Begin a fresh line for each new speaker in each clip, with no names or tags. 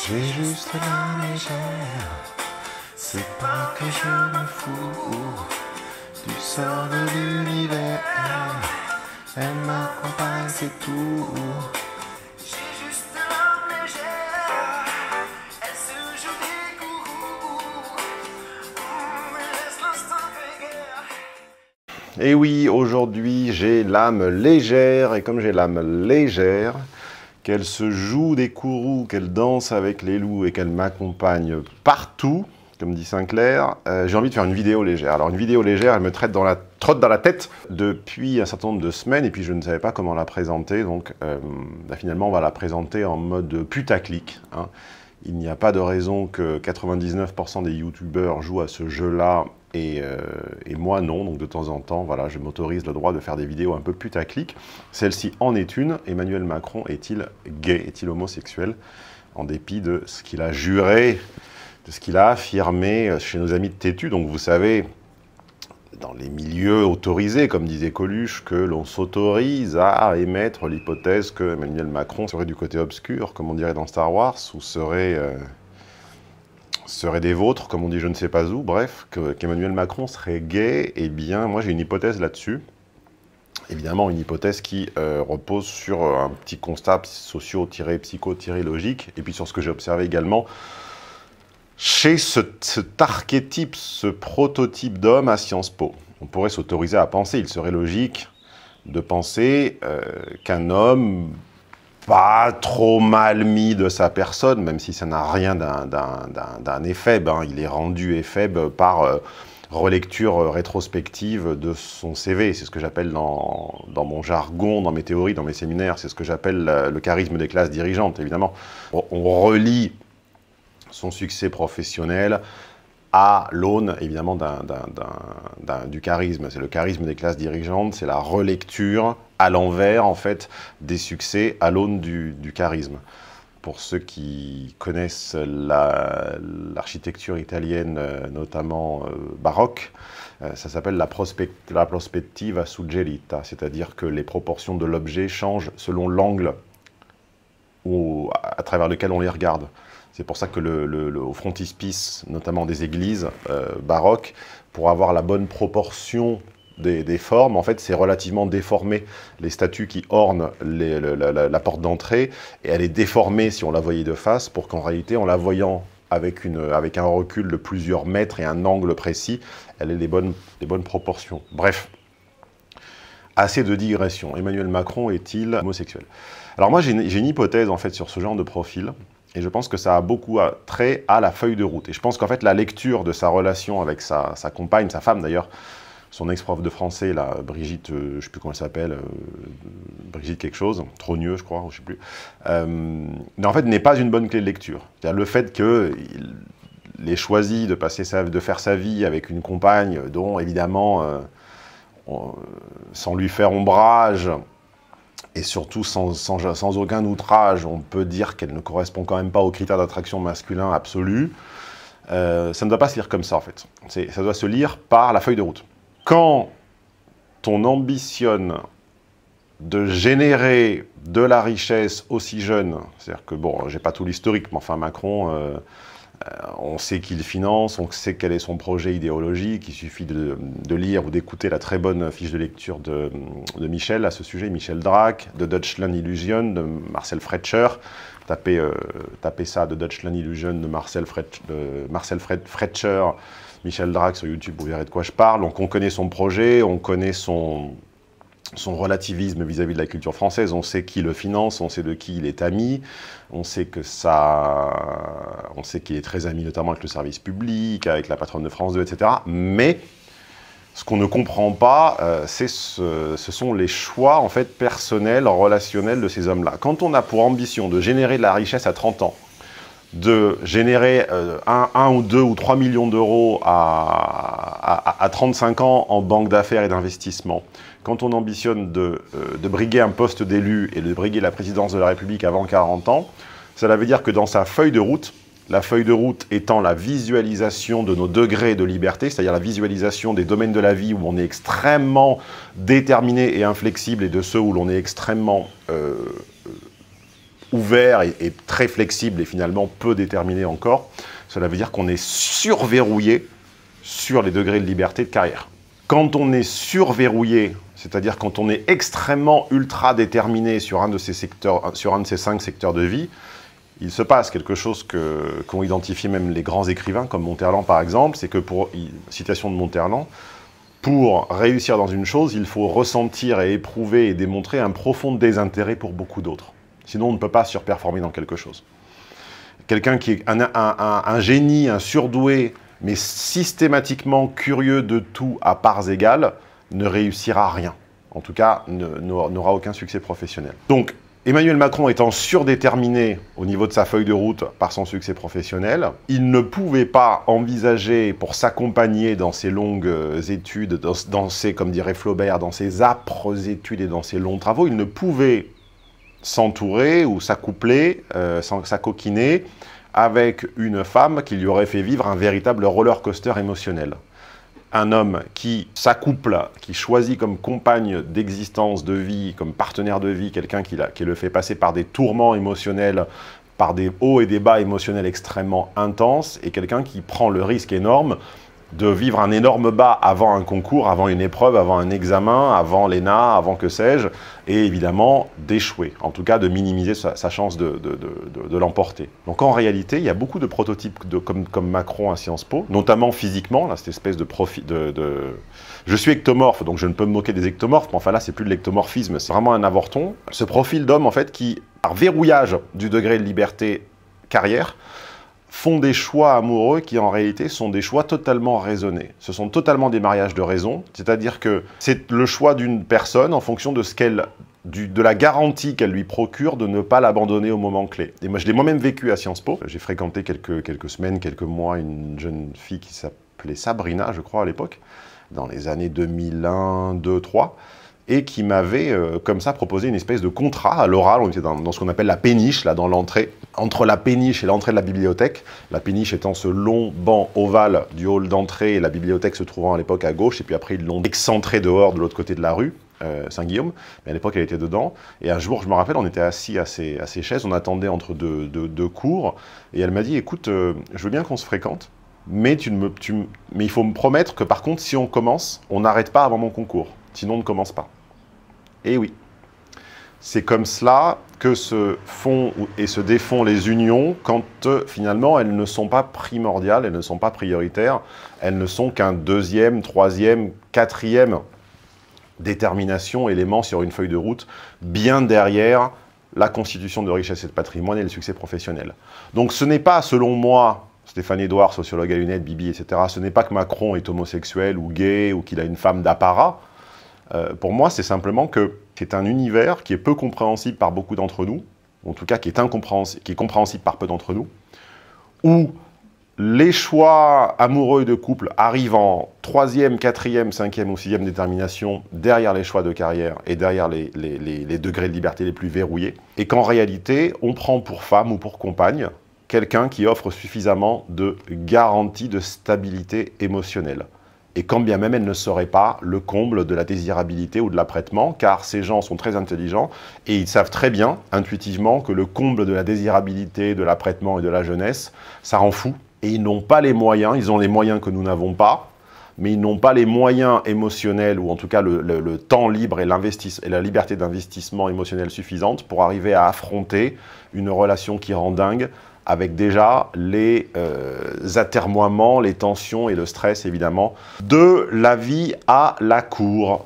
J'ai juste la légère, c'est pas que je me fous du sort de l'univers. Elle m'accompagne, c'est tout.
J'ai juste l'âme légère, elle se joue des coups, laisse l'instinct grégaire.
Et oui, aujourd'hui j'ai l'âme légère, et comme j'ai l'âme légère, qu'elle se joue des courroux, qu'elle danse avec les loups et qu'elle m'accompagne partout, comme dit Sinclair, j'ai envie de faire une vidéo légère. Alors une vidéo légère, elle me trotte dans la tête depuis un certain nombre de semaines, et puis je ne savais pas comment la présenter, donc finalement on va la présenter en mode putaclic. Hein. Il n'y a pas de raison que 99% des youtubeurs jouent à ce jeu-là, et moi non, donc de temps en temps, voilà, je m'autorise le droit de faire des vidéos un peu putaclic. Celle-ci en est une. Emmanuel Macron est-il gay, est-il homosexuel, en dépit de ce qu'il a juré, de ce qu'il a affirmé chez nos amis de Tétu. Donc vous savez, dans les milieux autorisés, comme disait Coluche, que l'on s'autorise à émettre l'hypothèse que Emmanuel Macron serait du côté obscur, comme on dirait dans Star Wars, ou serait des vôtres, comme on dit je ne sais pas où, bref, qu'Emmanuel Macron serait gay. Eh bien, moi j'ai une hypothèse là-dessus. Évidemment, une hypothèse qui repose sur un petit constat socio-psycho-logique, et puis sur ce que j'ai observé également chez cet archétype, ce prototype d'homme à Sciences Po. On pourrait s'autoriser à penser, il serait logique de penser qu'un homme pas trop mal mis de sa personne, même si ça n'a rien d'un éphèbe, hein. Il est rendu éphèbe par relecture rétrospective de son CV. C'est ce que j'appelle dans mon jargon, dans mes théories, dans mes séminaires, c'est ce que j'appelle le charisme des classes dirigeantes, évidemment. On relie son succès professionnel à l'aune, évidemment, du charisme. C'est le charisme des classes dirigeantes, c'est la relecture à l'envers, en fait, des succès à l'aune du charisme. Pour ceux qui connaissent l'architecture italienne, notamment baroque, ça s'appelle la prospettiva suggerita, c'est-à-dire que les proportions de l'objet changent selon l'angle à travers lequel on les regarde. C'est pour ça que au frontispice, notamment des églises baroques, pour avoir la bonne proportion des formes, en fait, c'est relativement déformé. Les statues qui ornent la porte d'entrée, et elle est déformée si on la voyait de face, pour qu'en réalité, en la voyant avec un recul de plusieurs mètres et un angle précis, elle ait les bonnes proportions. Bref, assez de digression. Emmanuel Macron est-il homosexuel? Alors moi, j'ai une hypothèse, en fait, sur ce genre de profil. Et je pense que ça a beaucoup trait à la feuille de route. Et je pense qu'en fait, la lecture de sa relation avec sa compagne, sa femme d'ailleurs, son ex-prof de français, là, Brigitte, je ne sais plus comment elle s'appelle, Brigitte quelque chose, Trogneux, je crois, je ne sais plus, mais en fait, n'est pas une bonne clé de lecture. C'est-à-dire le fait qu'il ait choisi de faire sa vie avec une compagne dont, évidemment, sans lui faire ombrage, et surtout sans aucun outrage, on peut dire qu'elle ne correspond quand même pas aux critères d'attraction masculin absolu. Ça ne doit pas se lire comme ça, en fait. Ça doit se lire par la feuille de route. Quand on ambitionne de générer de la richesse aussi jeune, c'est-à-dire que, bon, j'ai pas tout l'historique, mais enfin, Macron, on sait qu'il finance, on sait quel est son projet idéologique, il suffit de lire ou d'écouter la très bonne fiche de lecture de Michel à ce sujet, Michel Drac, de Deutschland Illusion, de Marcel Fretscher. Tapez ça, de Deutschland Illusion, de Marcel Fretscher, Michel Drac sur YouTube, vous verrez de quoi je parle. Donc on connaît son projet, on connaît son relativisme vis-à-vis de la culture française, on sait qui le finance, on sait de qui il est ami, on sait qu'il est très ami notamment avec le service public, avec la patronne de France 2, etc. Mais ce qu'on ne comprend pas, ce sont les choix en fait personnels, relationnels de ces hommes-là. Quand on a pour ambition de générer de la richesse à 30 ans, de générer 1 ou 2 ou 3 millions d'euros à 35 ans en banque d'affaires et d'investissement, quand on ambitionne de briguer un poste d'élu et de briguer la présidence de la République avant 40 ans, cela veut dire que dans sa feuille de route, la feuille de route étant la visualisation de nos degrés de liberté, c'est-à-dire la visualisation des domaines de la vie où on est extrêmement déterminé et inflexible, et de ceux où l'on est extrêmement ouvert et très flexible et finalement peu déterminé encore, cela veut dire qu'on est surverrouillé sur les degrés de liberté de carrière. Quand on est surverrouillé, c'est-à-dire quand on est extrêmement ultra déterminé sur un de ces secteurs, sur un de ces 5 secteurs de vie, il se passe quelque chose qu'ont identifié même les grands écrivains, comme Monterland par exemple, c'est que pour, citation de Monterland, pour réussir dans une chose, il faut ressentir et éprouver et démontrer un profond désintérêt pour beaucoup d'autres. Sinon, on ne peut pas surperformer dans quelque chose. Quelqu'un qui est un génie, un surdoué, mais systématiquement curieux de tout à parts égales, ne réussira rien. En tout cas, n'aura aucun succès professionnel. Donc, Emmanuel Macron étant surdéterminé au niveau de sa feuille de route par son succès professionnel, il ne pouvait pas envisager, pour s'accompagner dans ses longues études, dans ses, comme dirait Flaubert, dans ses âpres études et dans ses longs travaux, il ne pouvait s'entourer ou s'accoupler, s'acoquiner avec une femme qui lui aurait fait vivre un véritable roller coaster émotionnel. Un homme qui s'accouple, qui choisit comme compagne d'existence, de vie, comme partenaire de vie, quelqu'un qui le fait passer par des tourments émotionnels, par des hauts et des bas émotionnels extrêmement intenses, et quelqu'un qui prend le risque énorme de vivre un énorme bas avant un concours, avant une épreuve, avant un examen, avant l'ENA, avant que sais-je, et évidemment d'échouer, en tout cas de minimiser sa chance de l'emporter. Donc en réalité, il y a beaucoup de prototypes comme Macron à Sciences Po, notamment physiquement, là, cette espèce de profil Je suis ectomorphe, donc je ne peux me moquer des ectomorphes, mais enfin là, c'est plus de l'ectomorphisme, c'est vraiment un avorton. Ce profil d'homme, en fait, qui, par verrouillage du degré de liberté carrière, font des choix amoureux qui, en réalité, sont des choix totalement raisonnés. Ce sont totalement des mariages de raison, c'est-à-dire que c'est le choix d'une personne en fonction de de la garantie qu'elle lui procure de ne pas l'abandonner au moment clé. Et moi, je l'ai moi-même vécu à Sciences Po. J'ai fréquenté quelques semaines, quelques mois, une jeune fille qui s'appelait Sabrina, je crois, à l'époque, dans les années 2001, 2002, 2003, et qui m'avait, comme ça, proposé une espèce de contrat à l'oral. On était dans ce qu'on appelle la péniche, là, dans l'entrée, entre la péniche et l'entrée de la bibliothèque. La péniche étant ce long banc ovale du hall d'entrée, et la bibliothèque se trouvant à l'époque à gauche, et puis après, ils l'ont excentré dehors, de l'autre côté de la rue, Saint-Guillaume, mais à l'époque, elle était dedans. Et un jour, je me rappelle, on était assis à ces chaises, on attendait entre deux cours, et elle m'a dit, écoute, je veux bien qu'on se fréquente, mais il faut me promettre que, par contre, si on commence, on n'arrête pas avant mon concours. Sinon, on ne commence pas. Et oui, c'est comme cela que se font et se défont les unions quand finalement elles ne sont pas primordiales, elles ne sont pas prioritaires, elles ne sont qu'un deuxième, troisième, quatrième détermination, élément sur une feuille de route, bien derrière la constitution de richesse et de patrimoine et le succès professionnel. Donc ce n'est pas, selon moi, Stéphane Edouard, sociologue à lunettes, Bibi, etc., ce n'est pas que Macron est homosexuel ou gay ou qu'il a une femme d'apparat. Pour moi, c'est simplement que c'est un univers qui est peu compréhensible par beaucoup d'entre nous, en tout cas qui est compréhensible par peu d'entre nous, où les choix amoureux de couple arrivent en 3e, 4e, 5e ou 6e détermination derrière les choix de carrière et derrière les degrés de liberté les plus verrouillés, et qu'en réalité, on prend pour femme ou pour compagne quelqu'un qui offre suffisamment de garanties de stabilité émotionnelle. Et quand bien même elle ne serait pas le comble de la désirabilité ou de l'apprêtement, car ces gens sont très intelligents et ils savent très bien, intuitivement, que le comble de la désirabilité, de l'apprêtement et de la jeunesse, ça rend fou. Et ils n'ont pas les moyens, ils ont les moyens que nous n'avons pas, mais ils n'ont pas les moyens émotionnels, ou en tout cas le temps libre et la liberté d'investissement émotionnel suffisante pour arriver à affronter une relation qui rend dingue, avec déjà les atermoiements, les tensions et le stress, évidemment, de la vie à la cour.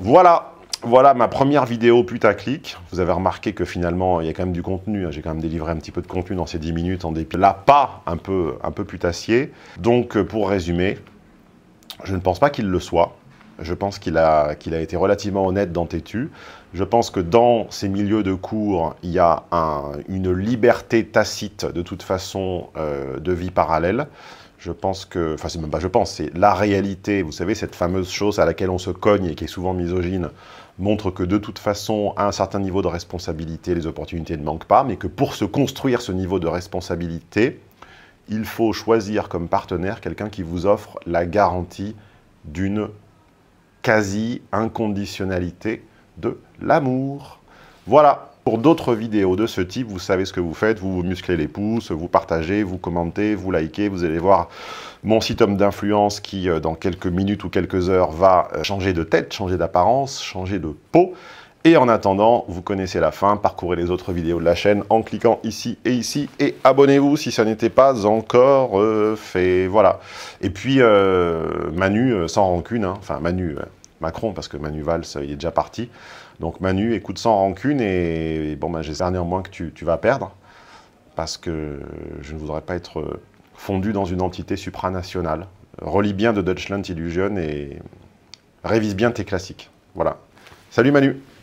Voilà ma première vidéo putaclic. Vous avez remarqué que finalement, il y a quand même du contenu. J'ai quand même délivré un petit peu de contenu dans ces 10 minutes, en dépit de la pas un peu putassier. Donc, pour résumer, je ne pense pas qu'il le soit. Je pense qu'il a été relativement honnête dans Tétu. Je pense que dans ces milieux de cours, il y a une liberté tacite, de toute façon, de vie parallèle. Je pense que, enfin, c'est même pas je pense, c'est la réalité. Vous savez, cette fameuse chose à laquelle on se cogne et qui est souvent misogyne, montre que de toute façon, à un certain niveau de responsabilité, les opportunités ne manquent pas, mais que pour se construire ce niveau de responsabilité, il faut choisir comme partenaire quelqu'un qui vous offre la garantie d'une quasi-inconditionnalité de l'amour. Voilà. pour d'autres vidéos de ce type, vous savez ce que vous faites, vous musclez les pouces, vous partagez, vous commentez, vous likez, vous allez voir mon site homme d'influence qui, dans quelques minutes ou quelques heures, va changer de tête, changer d'apparence, changer de peau. Et en attendant, vous connaissez la fin, parcourez les autres vidéos de la chaîne en cliquant ici, et abonnez-vous si ça n'était pas encore fait. Voilà. Et puis, Manu, sans rancune, hein, enfin Manu, Macron, parce que Manu Valls, il est déjà parti. Donc Manu, écoute sans rancune, et bon, ben, j'espère néanmoins que tu vas perdre, parce que je ne voudrais pas être fondu dans une entité supranationale. Relis bien de Deutschland Illusion et révise bien tes classiques. Voilà. Salut Manu!